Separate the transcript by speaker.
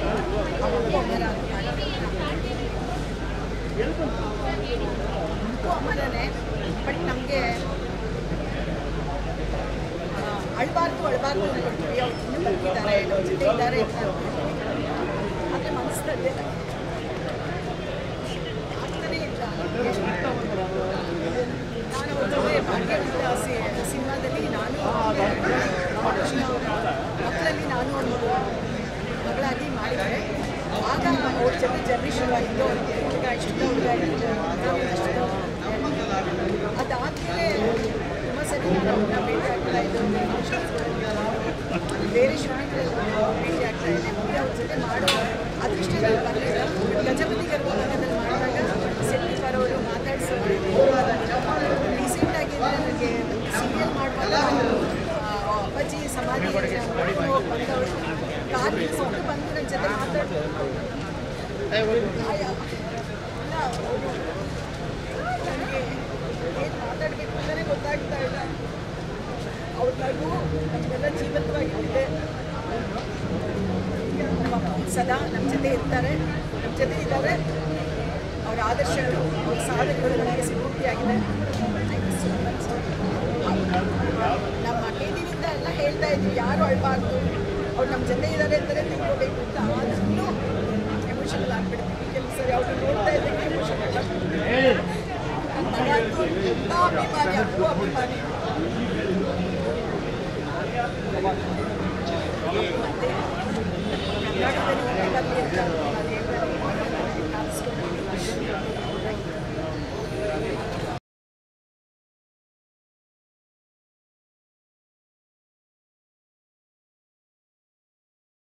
Speaker 1: ಅಮರನೇ. But ನಮಗೆ ಅಳಬಾರ್ದು ಅಂದ್ಕೊಳ್ತೀವಿ. ಅವ್ರು ಇನ್ನೂ ಬರ್ತಿದ್ದಾರೆ, ನಮ್ಮ ಜೊತೆ ಇದ್ದಾರೆ ಅಂತ ಆದರೆ ಮನಸ್ಸಲ್ಲಿ ಆಗ್ತಾನೇ ಇಲ್ಲ. ನಾನು ಅವ್ರ ಜೊತೆ ಭಾಗ್ಯವಂತ ಸಿನಿಮಾದಲ್ಲಿ ನಾನು ಕೃಷ್ಣ ಅವರ ಮಕ್ಕಳಲ್ಲಿ ನಾನು ಒಂದು ಮಗಳಾಗಿ ಮಾಡಿದರೆ ಆಗ ಅವ್ರ ಜೊತೆ ಜರ್ನಿ ಶುರುವಾಗಿದ್ದು. ಹುಡುಗ ಇಷ್ಟು ಹುಡುಗ ಇಷ್ಟು ಅದಾದಮೇಲೆ ತುಂಬ ಸರಿ ನಾನು ಅವ್ರನ್ನ ಭೇಟಿ ಆಗ್ತಾ ಇದ್ದು, ಬೇರೆ ಶೂಟಿಂಗ್ಗಳಲ್ಲಿ ಭೇಟಿ ಆಗ್ತಾ ಇದ್ದೆ. ಮುಂದೆ ಅವ್ರ ಜೊತೆ ಮಾಡೋ ಅದೃಷ್ಟ ಬರಲಿಲ್ಲ. ಗಜಪತಿ ಗರ್ಭದಲ್ಲಿ ಮಾಡಿದಾಗ ಸೆಟ್ಟಿಫರ್ ಅವರು ಮಾತಾಡಿಸೋರು. ರೀಸೆಂಟಾಗಿ ನನಗೆ ಸೀರಿಯಲ್ ಮಾಡುವಾಗ ಅಪ್ಪಾಜಿ ಸಮಾಧಿ ಬಂದವರು ಕಾರ್ಮಿಕ ಸುಟ್ಟು ಬಂದು ನನ್ನ ಜೊತೆ ಮಾತಾಡ್ತಾರೆ. ನನಗೆ ಏನು ಮಾತಾಡಬೇಕು ಅಂತಲೇ ಗೊತ್ತಾಗ್ತಾ ಇಲ್ಲ. ಅವ್ರ ನಗು ನಮಗೆಲ್ಲ ಜೀವಂತವಾಗಿರುತ್ತೆ. ನಮ್ಮ ಸದಾ ನಮ್ಮ ಜೊತೆ ಇರ್ತಾರೆ, ನಮ್ಮ ಜೊತೆ ಇದ್ದಾರೆ. ಅವರ ಆದರ್ಶಗಳು, ಅವರ ಸಾಧನೆಗಳು ನಮಗೆ ಸ್ಫೂರ್ತಿಯಾಗಿದೆ. ನಮ್ಮ ಕೇದಿನಿಂದ ಎಲ್ಲ ಹೇಳ್ತಾ ಇದ್ವಿ, ಯಾರು ಅಳಬಾರ್ದು, ಅವ್ರು ನಮ್ಮ ಜೊತೆ ಇದ್ದಾರೆ ಅಂತಲೇ ತಿಳ್ಕೋಬೇಕು ಅಂತ. ಆದಷ್ಟು ಎಮೋಷನಲ್ ಆಗಿಬಿಡ್ತೀವಿ ಕೆಲವು ಸರಿ. ಅವ್ರು ನೋಡ್ತಾ ಇದ್ದಕ್ಕೆ ಎಮೋಷನಲ್ ಆಗ್ಬಿಡ್ತೀವಿ. ನನಗಂತೂ ತುಂಬ ಅಭಿಮಾನಿ, ಅಪ್ಪು ಅಭಿಮಾನಿ. ಮತ್ತು ಕರ್ನಾಟಕದಲ್ಲಿ ಬರಲಿ ಅಂತ